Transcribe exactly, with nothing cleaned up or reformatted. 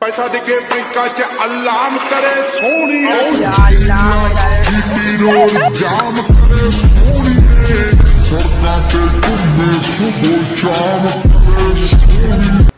पैसा दिखे बैंका च अल्लाम करे सोनी जाम करे सोनी सड़का पे घूमे सुबह शाम करे सोनी।